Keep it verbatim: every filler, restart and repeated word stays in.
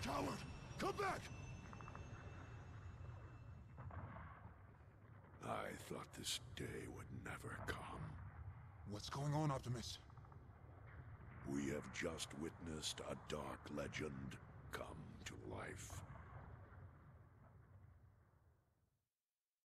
Coward! Come back! I thought this day would never come. What's going on, Optimus? We have just witnessed a dark legend come to life.